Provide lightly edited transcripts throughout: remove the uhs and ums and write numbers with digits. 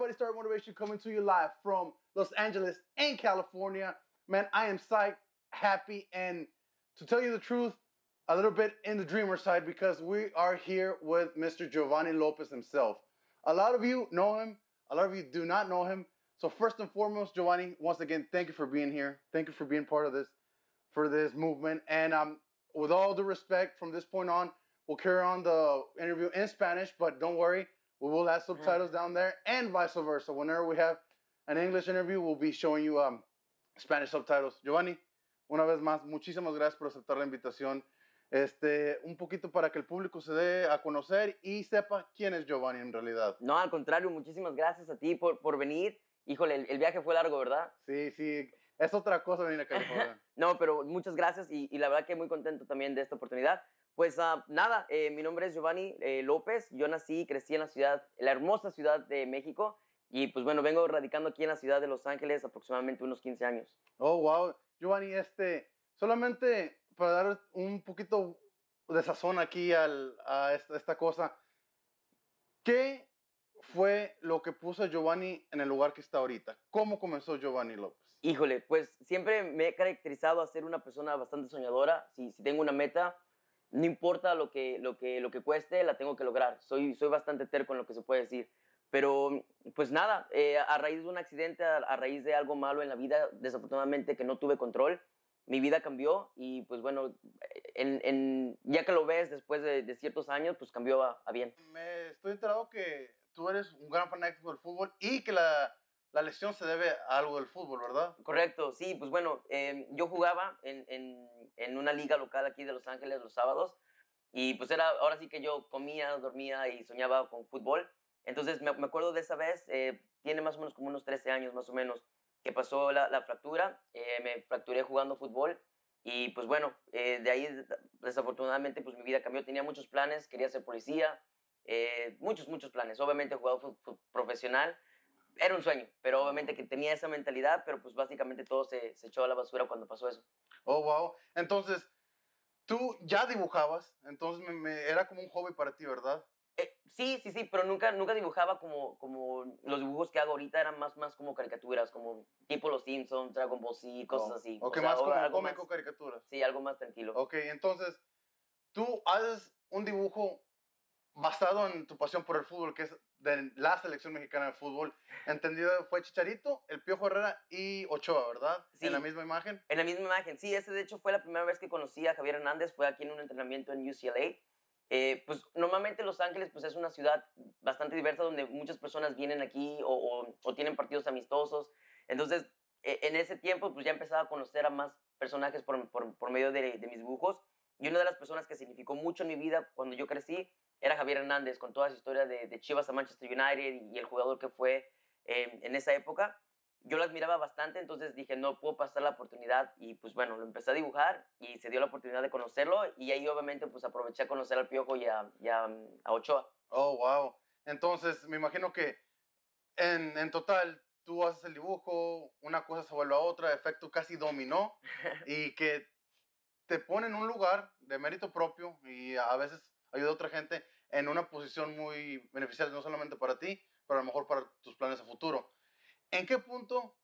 everybody, Star Motivation coming to you live from Los Angeles and California. Man, I am psyched, happy, and to tell you the truth, a little bit in the dreamer side because we are here with Mr. Giovanni Lopez himself. A lot of you know him, a lot of you do not know him. So first and foremost, Giovanni, once again, thank you for being here. Thank you for being part of this, for this movement. And with all due respect, from this point on, we'll carry on the interview in Spanish, but don't worry, we will have subtitles down there and vice versa. Whenever we have an English interview, we'll be showing you Spanish subtitles. Giovanni, una vez más, muchísimas gracias por aceptar la invitación. Un poquito para que el público se dé a conocer y sepa quién es Giovanni en realidad. No, al contrario, muchísimas gracias a ti por venir. Híjole, el viaje fue largo, ¿verdad? Sí, sí, es otra cosa venir a California. No, pero muchas gracias y la verdad que muy contento también de esta oportunidad. Pues nada, mi nombre es Giovanni López. Yo nací y crecí en la hermosa ciudad de México. Y pues bueno, vengo radicando aquí en la ciudad de Los Ángeles aproximadamente unos 15 años. Oh, wow. Giovanni, solamente para dar un poquito de sazón aquí a esta cosa, ¿qué fue lo que puso a Giovanni en el lugar que está ahorita? ¿Cómo comenzó Giovanni López? Híjole, pues siempre me he caracterizado a ser una persona bastante soñadora. Si tengo una meta, no importa lo que cueste, la tengo que lograr. Soy bastante terco en lo que se puede decir. Pero, pues nada, a raíz de un accidente, a raíz de algo malo en la vida, desafortunadamente que no tuve control, mi vida cambió y pues bueno, ya que lo ves después de ciertos años, pues cambió a bien. Me estoy enterado que tú eres un gran fanático del fútbol y que la lesión se debe a algo del fútbol, ¿verdad? Correcto, sí, pues bueno, yo jugaba en una liga local aquí de Los Ángeles los sábados y pues ahora sí que yo comía, dormía y soñaba con fútbol. Entonces me acuerdo de esa vez, tiene más o menos como unos 13 años más o menos, que pasó la fractura, me fracturé jugando fútbol y pues bueno, de ahí desafortunadamente pues mi vida cambió, tenía muchos planes, quería ser policía, muchos planes, obviamente he jugado fútbol profesional, era un sueño, pero obviamente que tenía esa mentalidad, pero pues básicamente todo se echó a la basura cuando pasó eso. Oh, wow. Entonces, tú ya dibujabas, entonces era como un hobby para ti, ¿verdad? Sí, pero nunca dibujaba como los dibujos que hago ahorita, eran más como caricaturas, como tipo Los Simpsons, Dragon Ball Z, cosas así. Ok, o sea, más como algo cómico, más, caricaturas. sí, algo más tranquilo. Ok, entonces, tú haces un dibujo basado en tu pasión por el fútbol, que es de la selección mexicana de fútbol. Entendido, fue Chicharito, el Piojo Herrera y Ochoa, ¿verdad? Sí. En la misma imagen. En la misma imagen, sí, ese de hecho fue la primera vez que conocí a Javier Hernández, fue aquí en un entrenamiento en UCLA. Pues normalmente Los Ángeles pues, es una ciudad bastante diversa donde muchas personas vienen aquí o tienen partidos amistosos. Entonces, en ese tiempo pues ya empezaba a conocer a más personajes por medio de mis dibujos. Y una de las personas que significó mucho en mi vida cuando yo crecí era Javier Hernández, con toda su historia de Chivas a Manchester United y el jugador que fue en esa época. Yo lo admiraba bastante, entonces dije, no puedo pasar la oportunidad y pues bueno, lo empecé a dibujar y se dio la oportunidad de conocerlo y ahí obviamente pues aproveché a conocer al Piojo y a Ochoa. Oh, wow. Entonces, me imagino que en total, tú haces el dibujo, una cosa se vuelve a otra, efecto casi dominó, y que te pone en un lugar de mérito propio y a veces ayuda a otra gente en una posición muy beneficial, no solamente para ti, pero a lo mejor para tus planes a futuro. ¿En qué punto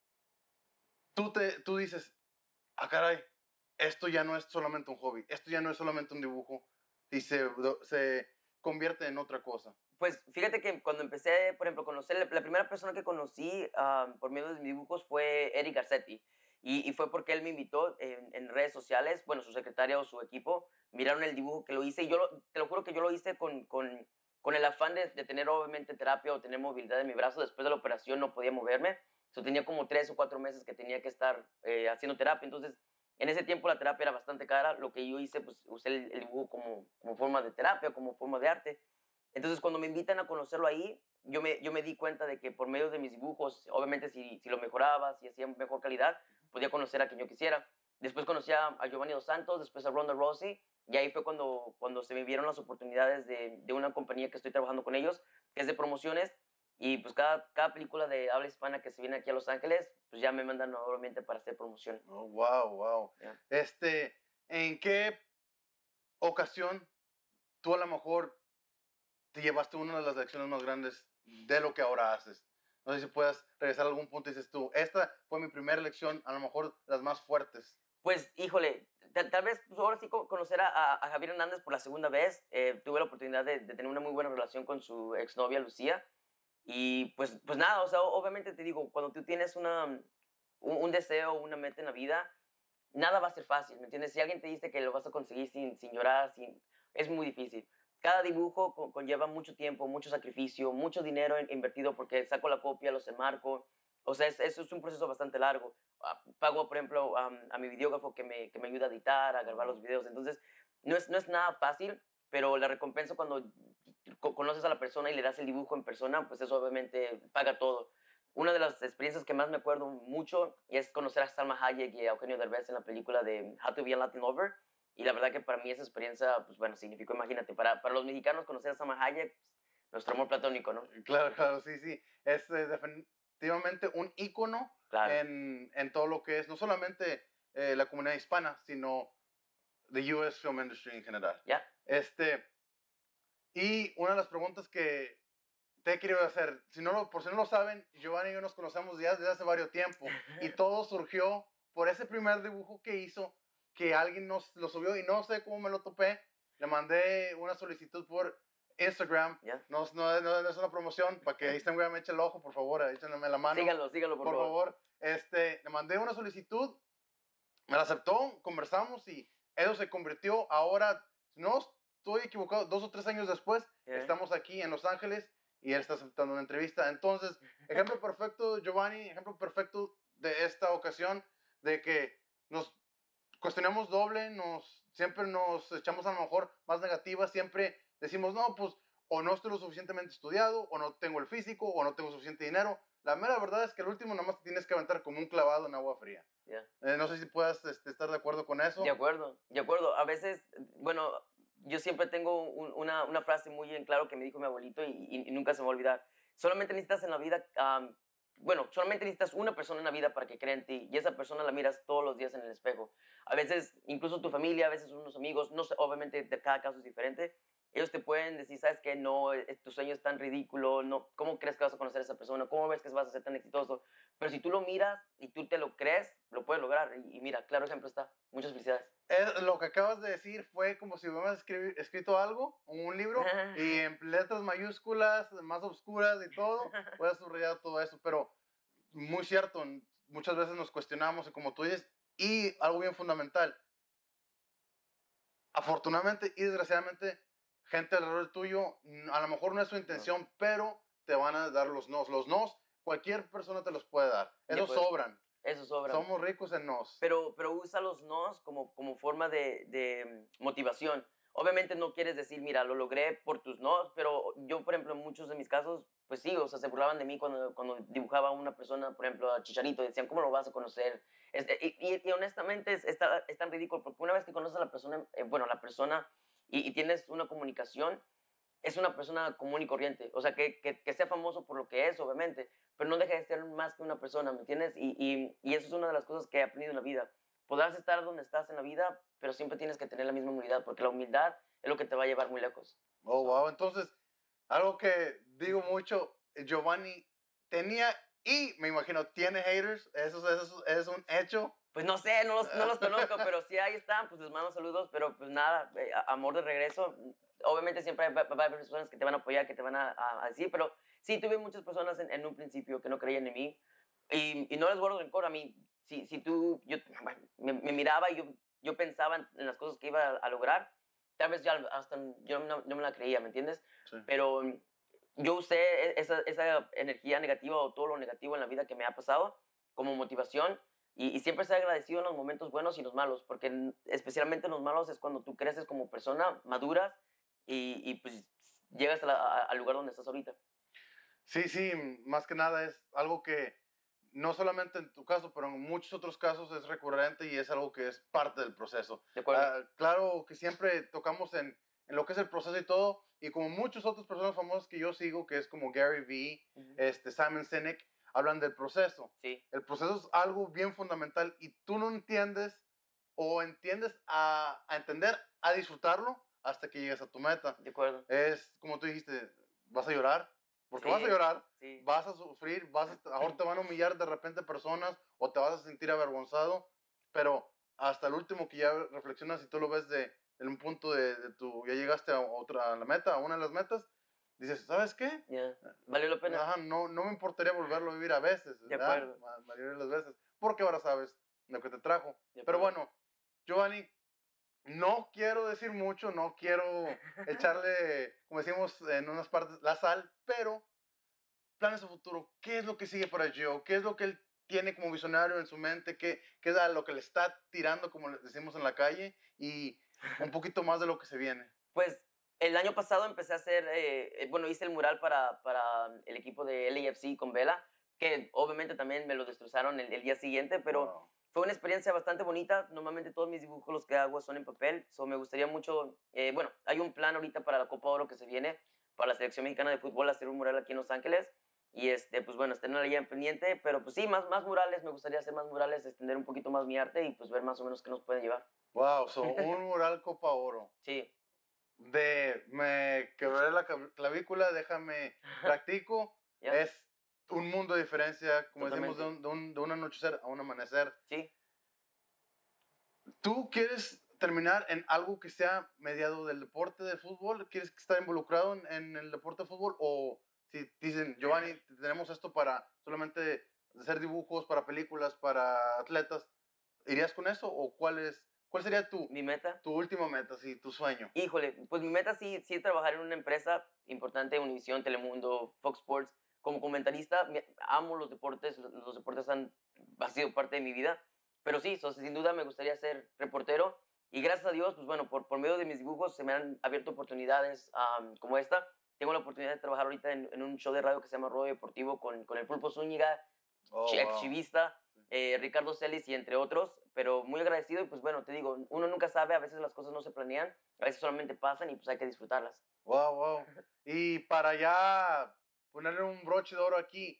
tú dices, ah, caray, esto ya no es solamente un hobby, esto ya no es solamente un dibujo, y se convierte en otra cosa? Pues fíjate que cuando empecé, por ejemplo, a conocer, la primera persona que conocí por medio de mis dibujos fue Eric Garcetti. Y fue porque él me invitó en redes sociales, bueno, su secretaria o su equipo, miraron el dibujo que lo hice y te lo juro que yo lo hice con el afán de tener obviamente terapia o tener movilidad en mi brazo. Después de la operación no podía moverme. Tenía como 3 o 4 meses que tenía que estar haciendo terapia. Entonces, en ese tiempo la terapia era bastante cara. Lo que yo hice, pues usé el dibujo como forma de terapia, como forma de arte. Entonces, cuando me invitan a conocerlo ahí, yo me di cuenta de que por medio de mis dibujos, obviamente si lo mejoraba, si hacía mejor calidad, podía conocer a quien yo quisiera. Después conocí a Giovanni Dos Santos, después a Ronda Rousey, y ahí fue cuando se me vieron las oportunidades de una compañía que estoy trabajando con ellos, que es de promociones, y pues cada película de habla hispana que se viene aquí a Los Ángeles, pues ya me mandan nuevamente para hacer promoción. Oh, wow, wow. Yeah. ¿En qué ocasión tú a lo mejor te llevaste una de las lecciones más grandes de lo que ahora haces? No sé si puedas regresar a algún punto y dices tú, esta fue mi primera elección, a lo mejor las más fuertes. Pues, híjole, tal vez pues, ahora sí conocer a Javier Hernández por la segunda vez. Tuve la oportunidad de tener una muy buena relación con su exnovia Lucía. Y pues nada, o sea, obviamente te digo, cuando tú tienes un deseo, una meta en la vida, nada va a ser fácil, ¿me entiendes? Si alguien te dice que lo vas a conseguir sin llorar, es muy difícil. Cada dibujo conlleva mucho tiempo, mucho sacrificio, mucho dinero invertido porque saco la copia, los enmarco. O sea, eso es un proceso bastante largo. Pago, por ejemplo, a mi videógrafo que me ayuda a editar, a grabar los videos. Entonces, no es nada fácil, pero la recompensa cuando conoces a la persona y le das el dibujo en persona, pues eso obviamente paga todo. Una de las experiencias que más me acuerdo mucho es conocer a Salma Hayek y a Eugenio Derbez en la película de How to Be a Latin Lover. Y la verdad que para mí esa experiencia, pues bueno, significó, imagínate, para los mexicanos conocer a Salma Hayek, pues, nuestro amor platónico, ¿no? Claro, claro, sí, sí. Es definitivamente un ícono Claro. en todo lo que es, no solamente la comunidad hispana, sino the US film industry en general. ¿Ya? Y una de las preguntas que te he querido hacer, por si no lo saben, Giovanni y yo nos conocemos ya desde hace varios tiempo y todo surgió por ese primer dibujo que hizo, que alguien nos lo subió y no sé cómo me lo topé. Le mandé una solicitud por Instagram. ¿Ya? No es una promoción, para que Instagram me eche el ojo, por favor, échenme la mano. Síganlo, por favor. Le mandé una solicitud, me la aceptó, conversamos y eso se convirtió ahora, si no estoy equivocado, 2 o 3 años después, estamos aquí en Los Ángeles y él está aceptando una entrevista. Entonces, ejemplo perfecto, Giovanni, ejemplo perfecto de esta ocasión, de que nos cuestionamos doble, siempre nos echamos a lo mejor más negativas, siempre decimos, no, pues, o no estoy lo suficientemente estudiado, o no tengo el físico, o no tengo suficiente dinero. La mera verdad es que el último nada más te tienes que aventar como un clavado en agua fría. Yeah. No sé si puedas estar de acuerdo con eso. De acuerdo, de acuerdo. A veces, bueno, yo siempre tengo una frase muy en claro que me dijo mi abuelito y nunca se me va a olvidar. Solamente necesitas en la vida, bueno, solamente necesitas una persona en la vida para que crea en ti y esa persona la miras todos los días en el espejo. A veces, incluso tu familia, a veces unos amigos, no sé, obviamente de cada caso es diferente. Ellos te pueden decir, sabes que no, tu sueño es tan ridículo, no, ¿cómo crees que vas a conocer a esa persona? ¿Cómo ves que vas a ser tan exitoso? Pero si tú lo miras y tú te lo crees, lo puedes lograr. Y mira, claro ejemplo está. Muchas felicidades. Lo que acabas de decir fue como si hubieras escrito algo, un libro, y en letras mayúsculas, más oscuras y todo, hubieras subrayado todo eso. Pero muy cierto, muchas veces nos cuestionamos, y como tú dices, y algo bien fundamental, afortunadamente y desgraciadamente, gente alrededor tuyo, a lo mejor no es su intención, pero te van a dar los nos. Los nos, cualquier persona te los puede dar. Esos pues, sobran. Eso sobra. Somos ricos en nos. Pero usa los nos como forma de motivación. Obviamente no quieres decir, mira, lo logré por tus nos, pero yo, por ejemplo, en muchos de mis casos, pues sí, o sea, se burlaban de mí cuando dibujaba a una persona, por ejemplo, a Chicharito, decían, ¿cómo lo vas a conocer? Y honestamente es tan ridículo, porque una vez que conoces a la persona, bueno, la persona, y tienes una comunicación, es una persona común y corriente. O sea, que sea famoso por lo que es, obviamente, pero no deja de ser más que una persona, ¿me entiendes? Y eso es una de las cosas que he aprendido en la vida. Podrás estar donde estás en la vida, pero siempre tienes que tener la misma humildad, porque la humildad es lo que te va a llevar muy lejos. Oh, wow. Entonces, algo que digo mucho, Giovanni tenía y me imagino tiene haters. Eso es un hecho. Pues no sé, no los conozco, pero sí ahí están, pues les mando saludos, pero pues nada, amor de regreso. Obviamente siempre va a haber personas que te van a apoyar, que te van a decir, pero sí tuve muchas personas en un principio que no creían en mí y no les guardo rencor a mí. Si tú, yo bueno, me miraba y yo pensaba en las cosas que iba a lograr, tal vez ya hasta yo no me la creía, ¿me entiendes? Sí. Pero yo usé esa energía negativa o todo lo negativo en la vida que me ha pasado como motivación y siempre ser agradecido en los momentos buenos y los malos, porque especialmente en los malos es cuando tú creces como persona, maduras y pues llegas al lugar donde estás ahorita. Sí, sí, más que nada es algo que no solamente en tu caso, pero en muchos otros casos es recurrente y es algo que es parte del proceso. De acuerdo. Claro que siempre tocamos en lo que es el proceso y todo, y como muchas otras personas famosas que yo sigo, que es como Gary Vee, Simon Sinek, hablan del proceso. Sí. El proceso es algo bien fundamental y tú no entiendes o entiendes a entender, a disfrutarlo hasta que llegas a tu meta. De acuerdo. Es como tú dijiste, vas a llorar, Porque vas a llorar, sí. vas a sufrir, ahora te van a humillar de repente personas o te vas a sentir avergonzado, pero hasta el último que ya reflexionas y tú lo ves en un punto de tu, ya llegaste a la meta, a una de las metas, dices, ¿sabes qué? Yeah. ¿Valió la pena? Ajá, no me importaría volverlo a vivir a veces, De acuerdo. La mayoría de las veces, porque ahora sabes lo que te trajo. De Pero acuerdo. bueno, Giovanni, no quiero decir mucho, no quiero echarle, como decimos en unas partes, la sal, pero planes a futuro, ¿qué es lo que sigue para Gio? ¿Qué es lo que él tiene como visionario en su mente? ¿Qué es a lo que le está tirando, como le decimos en la calle? Y un poquito más de lo que se viene. Pues el año pasado empecé a hacer, bueno, hice el mural para el equipo de LAFC con Vela, que obviamente también me lo destrozaron el día siguiente, pero Wow. fue una experiencia bastante bonita. Normalmente todos mis dibujos los que hago son en papel, me gustaría mucho, bueno, hay un plan ahorita para la Copa Oro que se viene, para la selección mexicana de fútbol, hacer un mural aquí en Los Ángeles. Y pues bueno, estén ahí en pendiente, pero pues sí, más murales, me gustaría hacer más murales, extender un poquito más mi arte y pues ver más o menos qué nos pueden llevar. Wow, un mural Copa Oro. Sí. Me quebré la clavícula, déjame practico. Yeah. Es un mundo de diferencia, como Totalmente. decimos, de un anochecer a un amanecer. Sí. ¿Tú quieres terminar en algo que sea mediado del deporte de fútbol? ¿Quieres estar involucrado en el deporte de fútbol? ¿O si dicen, Giovanni, tenemos esto para solamente hacer dibujos, para películas, para atletas, ¿irías con eso? ¿O cuál sería Mi meta. tu última meta, sí, tu sueño? Híjole, pues mi meta sí es trabajar en una empresa importante, Univision, Telemundo, Fox Sports. Como comentarista, amo los deportes han sido parte de mi vida, pero sí, sin duda me gustaría ser reportero y gracias a Dios, pues bueno, por medio de mis dibujos se me han abierto oportunidades como esta. Tengo la oportunidad de trabajar ahorita en un show de radio que se llama Ruedo Deportivo con el Pulpo Zúñiga, ex chivista, Ricardo Celis y entre otros, pero muy agradecido y pues bueno, te digo, uno nunca sabe, a veces las cosas no se planean, a veces solamente pasan y pues hay que disfrutarlas. Wow. Y para ya ponerle un broche de oro aquí,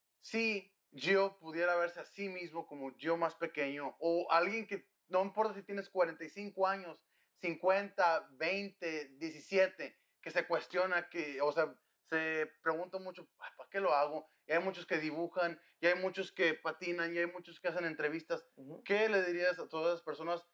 si Gio pudiera verse a sí mismo como Gio más pequeño, o alguien que, no importa si tienes 45 años, 50, 20, 17, que se cuestiona, o sea, se pregunta mucho, ¿para qué lo hago? Y hay muchos que dibujan, y hay muchos que patinan, y hay muchos que hacen entrevistas. ¿Qué le dirías a todas las personas?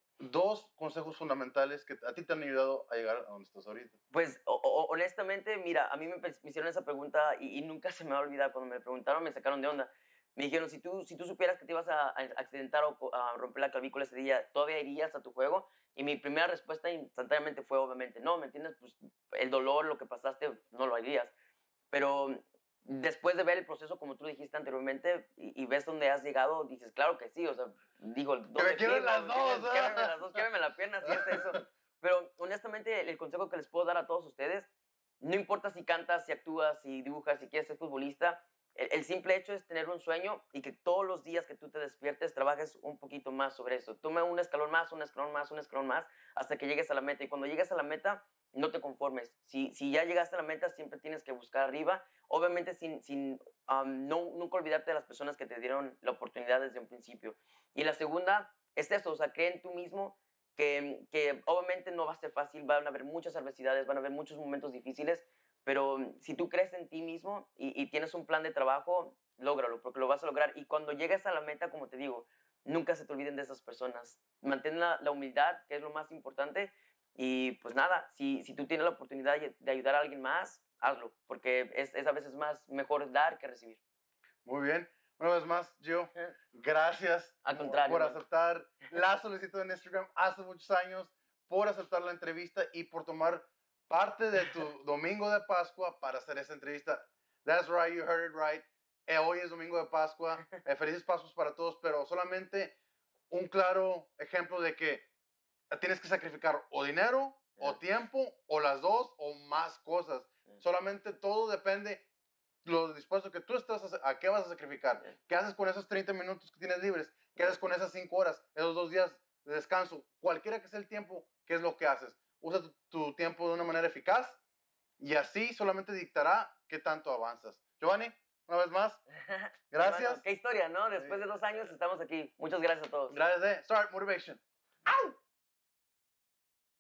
Dos consejos fundamentales que a ti te han ayudado a llegar a donde estás ahorita. Pues honestamente, mira, a mí me hicieron esa pregunta y nunca se me va a olvidar. Cuando me preguntaron, me sacaron de onda. Me dijeron, si tú supieras que te ibas a accidentar o a romper la clavícula ese día, ¿todavía irías a tu juego? Y mi primera respuesta instantáneamente fue, obviamente, no, ¿me entiendes? Pues el dolor, lo que pasaste, no lo harías. Pero después de ver el proceso, como tú dijiste anteriormente, y ves dónde has llegado, dices, claro que sí, o sea, digo, que me quieren las dos, québreme las dos, québreme la pierna, si es eso. Pero honestamente, el consejo que les puedo dar a todos ustedes, no importa si cantas, si actúas, si dibujas, si quieres ser futbolista, el simple hecho es tener un sueño y que todos los días que tú te despiertes trabajes un poquito más sobre eso. Toma un escalón más, un escalón más, un escalón más, hasta que llegues a la meta. Y cuando llegues a la meta, no te conformes. Si ya llegaste a la meta, siempre tienes que buscar arriba. Obviamente nunca olvidarte de las personas que te dieron la oportunidad desde un principio. Y la segunda es eso, o sea, cree en tú mismo, que obviamente no va a ser fácil, van a haber muchas adversidades, van a haber muchos momentos difíciles, pero si tú crees en ti mismo y tienes un plan de trabajo, lógralo, porque lo vas a lograr. Y cuando llegues a la meta, como te digo, nunca se te olviden de esas personas. Mantén la humildad, que es lo más importante. Y pues nada, si tú tienes la oportunidad de ayudar a alguien más, hazlo, porque es a veces mejor dar que recibir. Muy bien. Una vez más, Gio, gracias Al contrario, por aceptar la solicitud en Instagram hace muchos años, por aceptar la entrevista y por tomar parte de tu domingo de Pascua para hacer esta entrevista. That's right, you heard it right. Hoy es domingo de Pascua. Felices Pascuas para todos, pero solamente un claro ejemplo de que tienes que sacrificar o dinero, o tiempo, o las dos, o más cosas. Solamente todo depende lo dispuesto que tú estás a qué vas a sacrificar. ¿Qué haces con esos 30 minutos que tienes libres? ¿Qué haces con esas 5 horas, esos 2 días de descanso? Cualquiera que sea el tiempo, ¿qué es lo que haces? Usa tu tiempo de una manera eficaz y así solamente dictará qué tanto avanzas. Giovanni, una vez más, gracias. Bueno, qué historia, ¿no? Después de 2 años estamos aquí. Muchas gracias a todos. Gracias, Start Motivation. ¡Au!